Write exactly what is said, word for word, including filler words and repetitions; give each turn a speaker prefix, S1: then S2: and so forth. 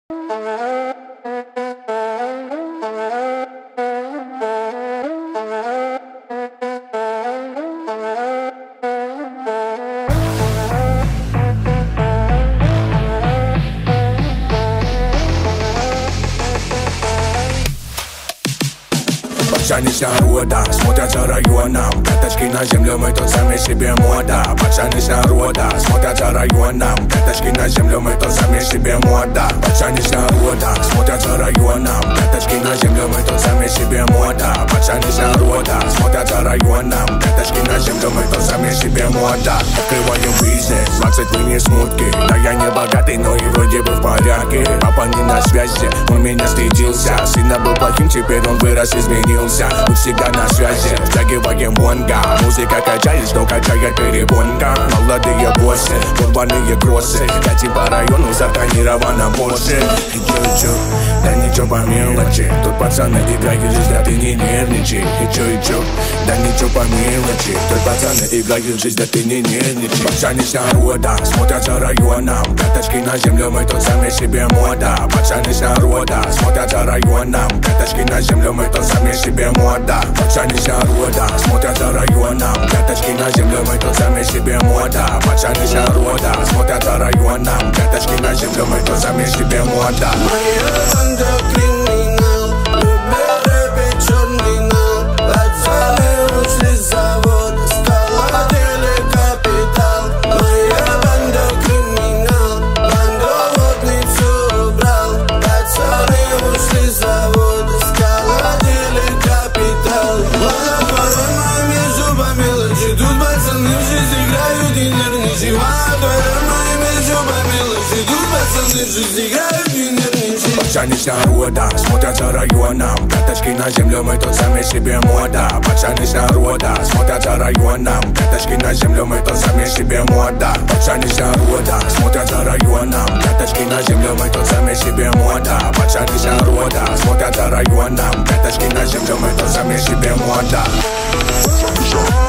S1: Пацаны с народа смотрят за районом, пяточки на землю, мы тут сами себе мода. Пацаны с народа смотрят за районом, пяточки на землю, мы тут сами себе мода. Пацаны с народа смотрят за районом, пяточки на землю, мы тут сами себе мода. Пацаны с народа смотрят за районом, пяточки на землю, мы тут сами себе мода. Открываем бизнес, двадцать мы не смутки. Да я не богатый, но и вроде бы в порядке. Папа не на связи, он меня стыдился. Сына был плохим, теперь он вырос, изменился. Мы всегда на связи, втягиваем бонга. Музыка качает, что качает перебонка. Молодые боссы, урбанные кроссы. Катим по району, затонировано больше. Чё-чё, да ничего по мелочи. Тут пацаны играют жизнь, да ты не нервничай. И чё, и чё, да ничего по мелочи. Тут пацаны играют жизнь, да ты не нервничай. Пацаны с народа смотрят за районом, пяточки на землю, мы тут сами себе мода. Пацаны с народа смотрят за районом, пяточки на землю, мы тут сами себе мода. Пацаны с народа смотрят за районом, пяточки на землю, мы тут сами себе мода. Пацаны с народа смотрят за районом, пяточки на землю, мы тут сами себе мода.
S2: Моя банда криминал, любит рэпить черный нал. Пацаны ушли с завода, сколотили капитал. Моя банда криминал, бандоводный все убрал. Пацаны ушли с завода, сколотили капитал. Ладно, порой моими зубами мелочи, тут пацаны в жизнь играют и нервничают. Ладно, порой моими зубами мелочи, тут пацаны в жизнь играют и нервничают.
S1: Пацаны с народа смотрят за районом, пяточки на землю, мы тут сами себе мода. Пацаны с народа смотрят за районом, пяточки на землю, мы тут сами себе мода. Пацаны с народа смотрят за районом, пяточки на землю, мы тут сами себе мода. Пацаны с народа смотрят за районом, пяточки на землю, мы тут сами себе мода.